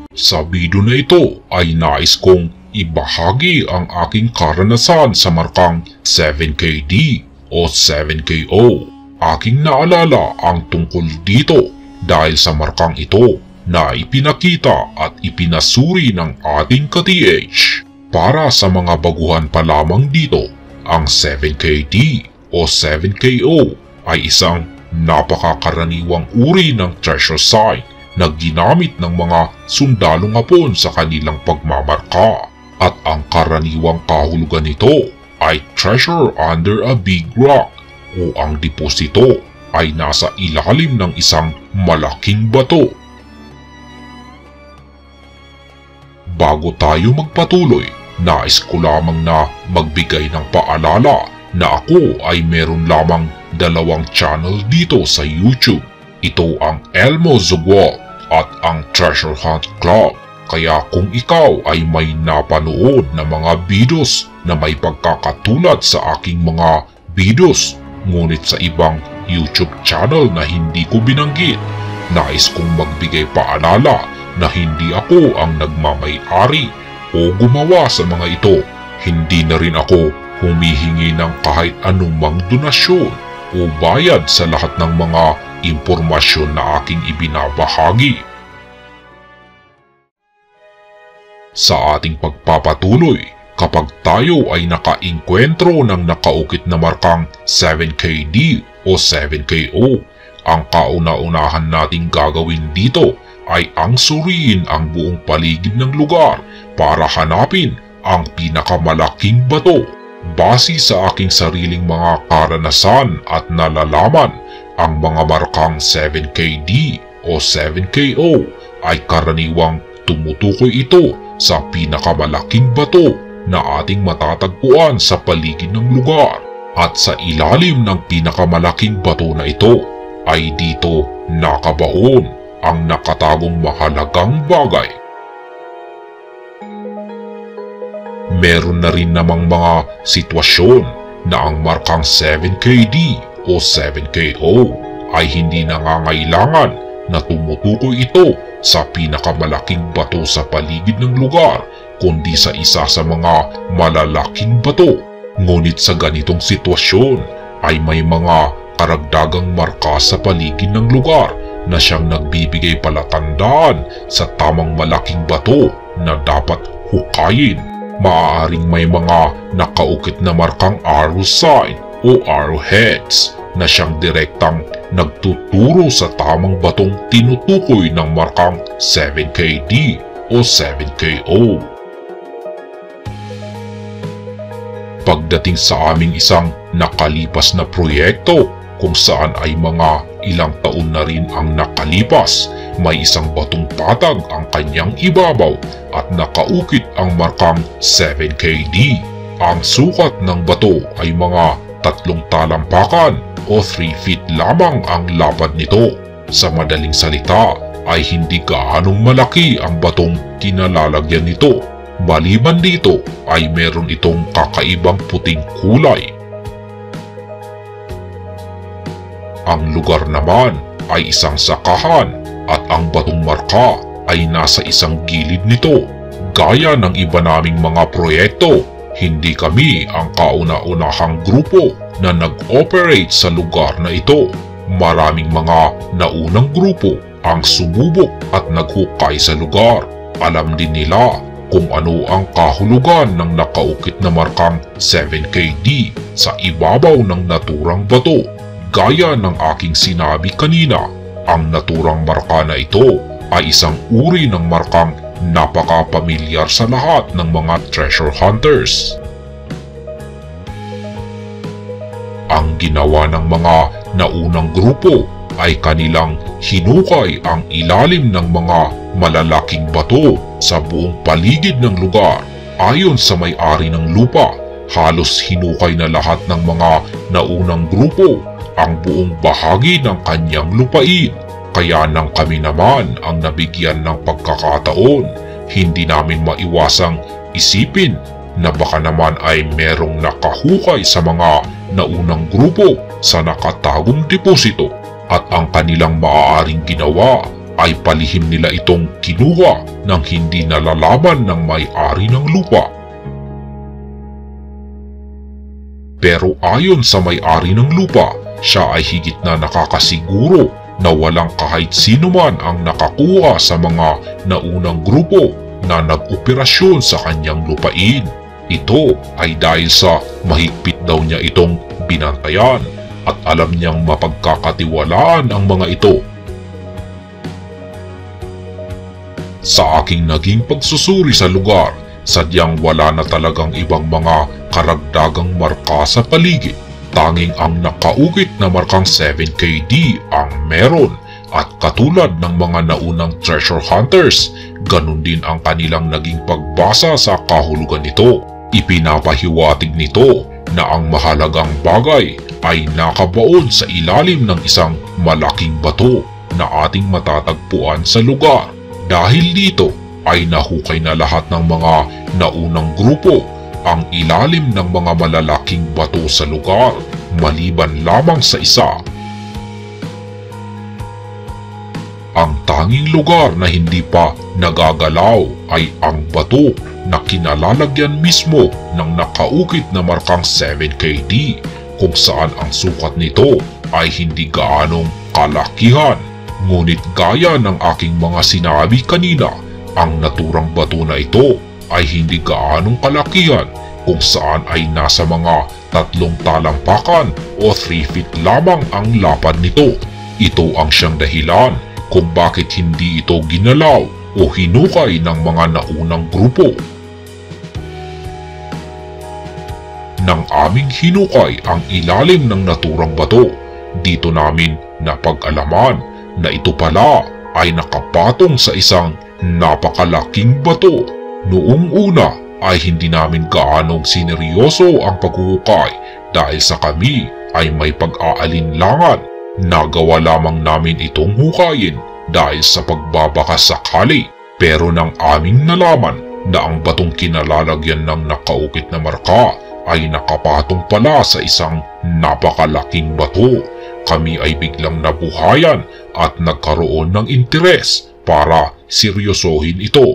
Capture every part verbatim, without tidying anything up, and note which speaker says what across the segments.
Speaker 1: Sa video na ito ay nais kong ibahagi ang aking karanasan sa markang seven K D o seven K O. Aking naalala ang tungkol dito dahil sa markang ito na ipinakita at ipinasuri ng ating ka-T H. Para sa mga baguhan pa lamang dito, ang seven K D o seven K O ay isang napakakaraniwang uri ng treasure sign na ginamit ng mga sundalong Hapon sa kanilang pagmamarka. At ang karaniwang kahulugan nito ay treasure under a big rock o ang deposito ay nasa ilalim ng isang malaking bato. Bago tayo magpatuloy, nais ko lamang na magbigay ng paalala na ako ay meron lamang dalawang channel dito sa YouTube. Ito ang Elmo Zugwalt at ang Treasure Hunt Club. Kaya kung ikaw ay may napanood na mga videos na may pagkakatulad sa aking mga videos ngunit sa ibang YouTube channel na hindi ko binanggit, nais kong magbigay paalala na hindi ako ang nagmamay-ari o gumawa sa mga ito. Hindi na rin ako humihingi ng kahit anumang donasyon o bayad sa lahat ng mga impormasyon na aking ibinabahagi. Sa ating pagpapatuloy, kapag tayo ay nakainkwentro ng nakaukit na markang seven K D o seven K O, ang kauna-unahan nating gagawin dito ay ang suriin ang buong paligid ng lugar para hanapin ang pinakamalaking bato. Base sa aking sariling mga karanasan at nalalaman, ang mga markang seven K D o seven K O ay karaniwang tumutukoy ito sa pinakamalaking bato na ating matatagpuan sa paligid ng lugar. At sa ilalim ng pinakamalaking bato na ito ay dito nakabaon ang nakatagong mahalagang bagay. Meron na rin namang mga sitwasyon na ang markang seven K D o seven K O ay hindi nangangailangan na tumutukoy ito sa pinakamalaking bato sa paligid ng lugar, kundi sa isa sa mga malalaking bato. Ngunit sa ganitong sitwasyon ay may mga karagdagang marka sa paligid ng lugar na siyang nagbibigay palatandaan sa tamang malaking bato na dapat hukayin. Maaaring may mga nakaukit na markang arrow sign o arrowheads na siyang direktang nagtuturo sa tamang batong tinutukoy ng markang seven K D o seven K O. Pagdating sa aming isang nakalipas na proyekto kung saan ay mga ilang taon na rin ang nakalipas, may isang batong patag ang kanyang ibabaw at nakaukit ang markang seven K D. Ang sukat ng bato ay mga tatlong talampakan o three feet lamang ang lapad nito. Sa madaling salita ay hindi gaanong malaki ang batong kinalalagyan nito. Maliban dito ay meron itong kakaibang puting kulay. Ang lugar naman ay isang sakahan at ang batong marka ay nasa isang gilid nito. Gaya ng iba naming mga proyekto, hindi kami ang kauna-unahang grupo na nag-operate sa lugar na ito. Maraming mga naunang grupo ang sumubok at naghukay sa lugar. Alam din nila kung ano ang kahulugan ng nakaukit na markang seven K D sa ibabaw ng naturang bato. Gaya ng aking sinabi kanina, ang naturang marka na ito ay isang uri ng markang napaka-pamilyar sa lahat ng mga treasure hunters. Ang ginawa ng mga naunang grupo ay kanilang hinukay ang ilalim ng mga malalaking bato sa buong paligid ng lugar. Ayon sa may-ari ng lupa, halos hinukay na lahat ng mga naunang grupo ang buong bahagi ng kanyang lupain. Kaya nang kami naman ang nabigyan ng pagkakataon, hindi namin maiwasang isipin na baka naman ay merong nakahukay sa mga naunang grupo sa nakatagong deposito, at ang kanilang maaaring ginawa ay palihim nila itong kinuha ng hindi nalalaman ng may-ari ng lupa. Pero ayon sa may-ari ng lupa, siya ay higit na nakakasiguro na walang kahit sino man ang nakakuha sa mga naunang grupo na nag-operasyon sa kanyang lupain. Ito ay dahil sa mahigpit daw niya itong binantayan at alam niyang mapagkakatiwalaan ang mga ito. Sa aking naging pagsusuri sa lugar, sadyang wala na talagang ibang mga karagdagang marka sa paligid. Tanging ang nakaukit na markang seven K D ang meron at katulad ng mga naunang treasure hunters, ganun din ang kanilang naging pagbasa sa kahulugan nito. Ipinapahiwatig nito na ang mahalagang bagay ay nakabaon sa ilalim ng isang malaking bato na ating matatagpuan sa lugar. Dahil dito ay nahukay na lahat ng mga naunang grupo ang ilalim ng mga malalaking bato sa lugar, maliban lamang sa isa. Ang tanging lugar na hindi pa nagagalaw ay ang bato na kinalalagyan mismo ng nakaukit na markang seven K D, kung saan ang sukat nito ay hindi gaanong kalakihan. Ngunit gaya ng aking mga sinabi kanina, ang naturang bato na ito ay hindi gaanong kalakihan, kung saan ay nasa mga tatlong talampakan o three feet lamang ang lapad nito. Ito ang siyang dahilan kung bakit hindi ito ginalaw o hinukay ng mga naunang grupo. Nang aming hinukay ang ilalim ng naturang bato, dito namin napag-alaman na ito pala ay nakapatong sa isang napakalaking bato. Noong una ay hindi namin gaanong sineryoso ang paghuhukay dahil sa kami ay may pag-aalinlangan. Nagawa lamang namin itong hukayin dahil sa pagbabaka sakali. Pero nang aming nalaman na ang batong kinalalagyan ng nakaukit na marka ay nakapatong pala sa isang napakalaking bato, kami ay biglang nabuhayan at nagkaroon ng interes para seryosohin ito.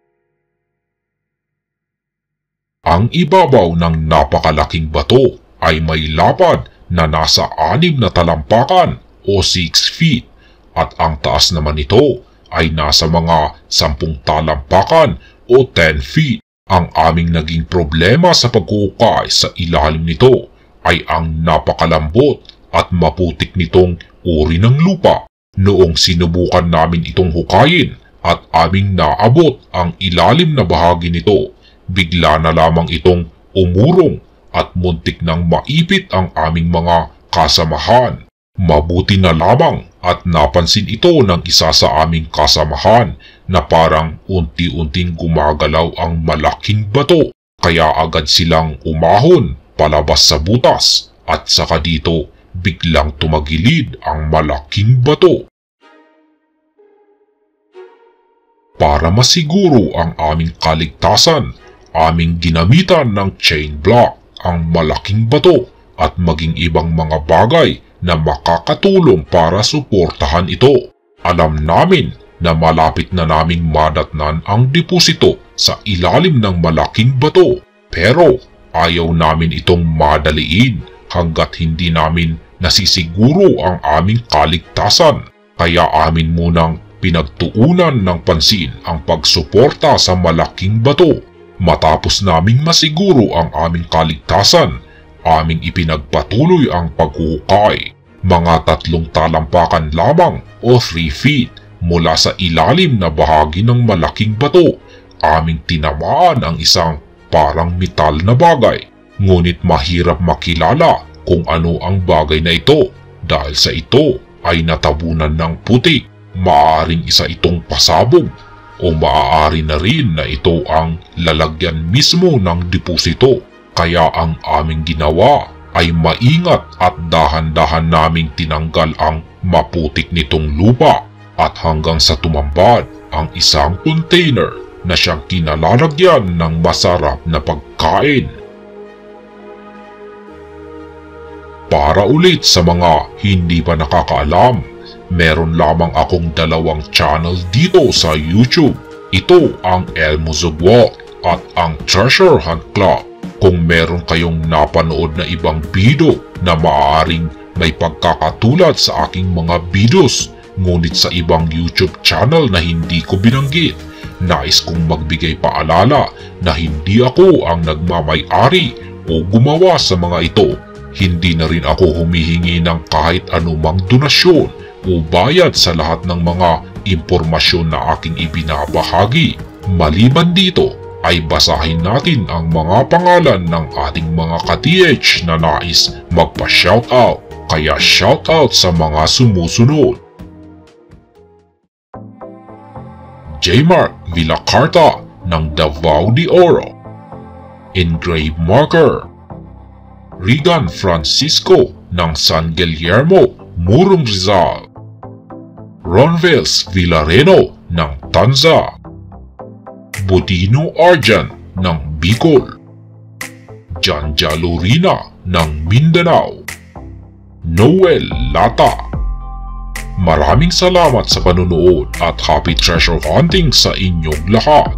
Speaker 1: Ang ibabaw ng napakalaking bato ay may lapad na nasa anim na talampakan o six feet at ang taas naman nito ay nasa mga sampung talampakan o ten feet. Ang aming naging problema sa pagkukay sa ilalim nito ay ang napakalambot at maputik nitong uri ng lupa. Noong sinubukan namin itong hukayin at aming naabot ang ilalim na bahagi nito, bigla na lamang itong umurong at muntik nang maipit ang aming mga kasamahan. Mabuti na lamang at napansin ito ng isa sa aming kasamahan na parang unti-unting gumagalaw ang malaking bato, kaya agad silang umahon palabas sa butas at saka dito biglang tumagilid ang malaking bato. Para masiguro ang aming kaligtasan, aming ginamitan ng chain block ang malaking bato at maging ibang mga bagay na makakatulong para suportahan ito. Alam namin na malapit na naming madatnan ang deposito sa ilalim ng malaking bato, pero ayaw namin itong madaliin hanggat hindi namin nasisiguro ang aming kaligtasan. Kaya amin munang pinagtuunan ng pansin ang pagsuporta sa malaking bato. Matapos naming masiguro ang aming kaligtasan, aming ipinagpatuloy ang paghuhukay. Mga tatlong talampakan lamang o three feet mula sa ilalim na bahagi ng malaking bato, aming tinamaan ang isang parang metal na bagay. Ngunit mahirap makilala kung ano ang bagay na ito dahil sa ito ay natabunan ng putik. Maaaring isa itong pasabog o maaari na rin na ito ang lalagyan mismo ng deposito. Kaya ang aming ginawa ay maingat at dahan-dahan naming tinanggal ang maputik nitong lupa at hanggang sa tumambad ang isang container na siyang kinalalagyan ng masarap na pagkain. Para ulit sa mga hindi pa nakakaalam, Meron lamang akong dalawang channel dito sa YouTube. Ito ang Elmo Zugwalt at ang Treasure Hunt Club. Kung meron kayong napanood na ibang video na maaaring may pagkakatulad sa aking mga videos, ngunit sa ibang YouTube channel na hindi ko binanggit, nais kong magbigay paalala na hindi ako ang nagmamay-ari o gumawa sa mga ito. Hindi na rin ako humihingi ng kahit anumang donasyon o bayad sa lahat ng mga impormasyon na aking ibinabahagi. Maliban dito ay basahin natin ang mga pangalan ng ating mga ka-T H na nais magpa-shoutout. Kaya shoutout sa mga sumusunod: J-Mark Villacarta ng Davao de Oro, Engrave Marker, Regan Francisco ng San Guillermo, Murong Rizal, Ronvels Villareno ng Tanza, Budino Arjan ng Bicol, Janja Lorina ng Mindanao, Noel Lata. Maraming salamat sa panunood at happy treasure hunting sa inyong lahat.